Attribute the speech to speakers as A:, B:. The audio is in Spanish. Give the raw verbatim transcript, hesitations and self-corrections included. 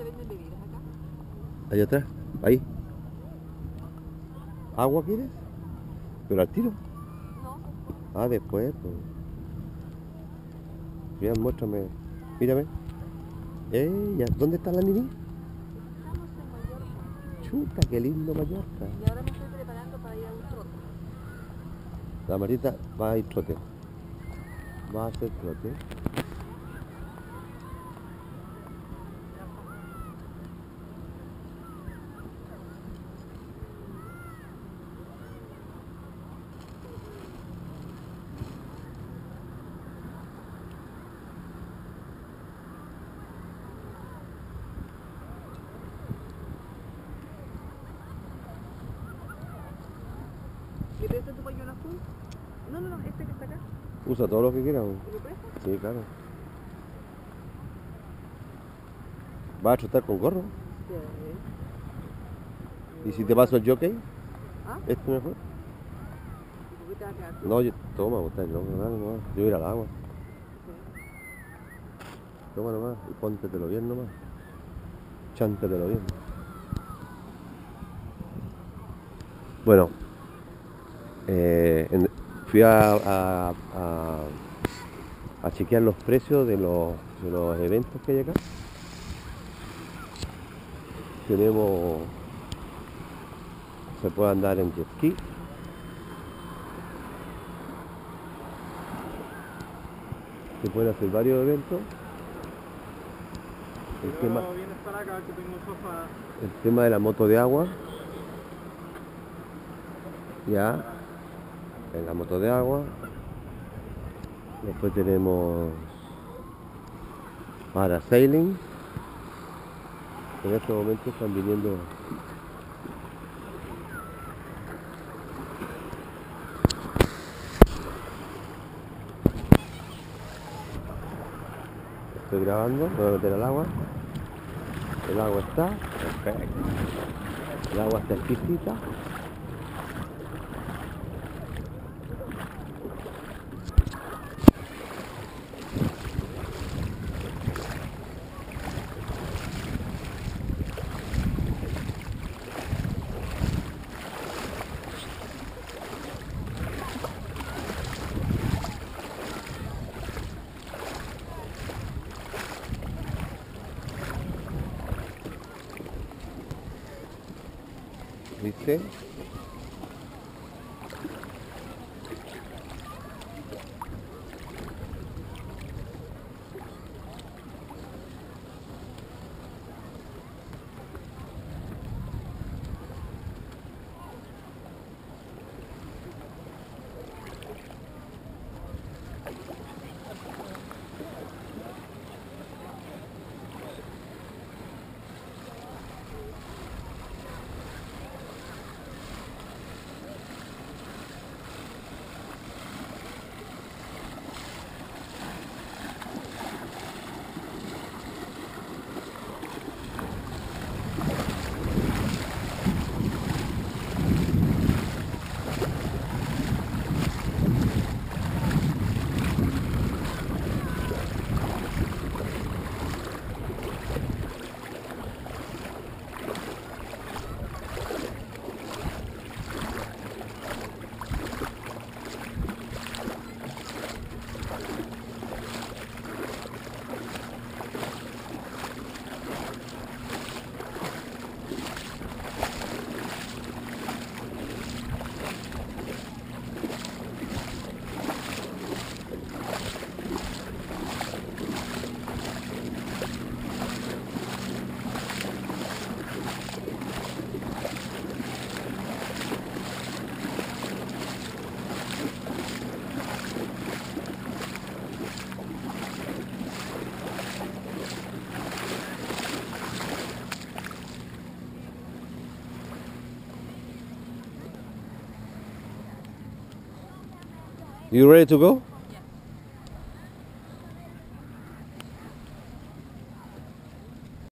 A: venden bebidas acá?
B: Allá atrás, ahí. ¿Agua quieres? ¿Pero al tiro?
A: No, después.
B: Ah, después, pues. Mira, muéstrame. Mírame. Eh, ya. ¿Dónde está la Nini?
A: Estamos en Mallorca.
B: Chuta, qué lindo Mallorca.
A: Y ahora me estoy preparando para ir a un trote.
B: La Marita va a ir trote. Va a hacer trote.
A: ¿Le prestas tu pañuelo azul? No, no, no, este que está acá.
B: Usa todo lo que quieras.
A: ¿Me lo prestas?
B: Sí, claro. ¿Vas a trotar con gorro?
A: Sí.
B: ¿Y si te paso el jockey?
A: ¿Ah?
B: ¿Este mejor?
A: ¿Y por qué te vas a quedar tú?
B: No, yo, toma, vos estás loco, dale nomás. Yo voy a ir al agua.
A: Sí.
B: Toma nomás y póntetelo bien nomás. Chántetelo bien. Bueno, eh, en- fui a, a, a, a chequear los precios de los, de los eventos que hay acá. Tenemos, se puede andar en jet ski. Se pueden hacer varios eventos. El tema,
C: vienes para acá que tengo sofá.
B: el tema de la moto de agua. Ya, en la moto de agua. Después tenemos parasailing. En este momento están viniendo estoy grabando, me voy a meter al agua. El agua está perfecto. El agua está exquisita. ¿Viste? You ready to go?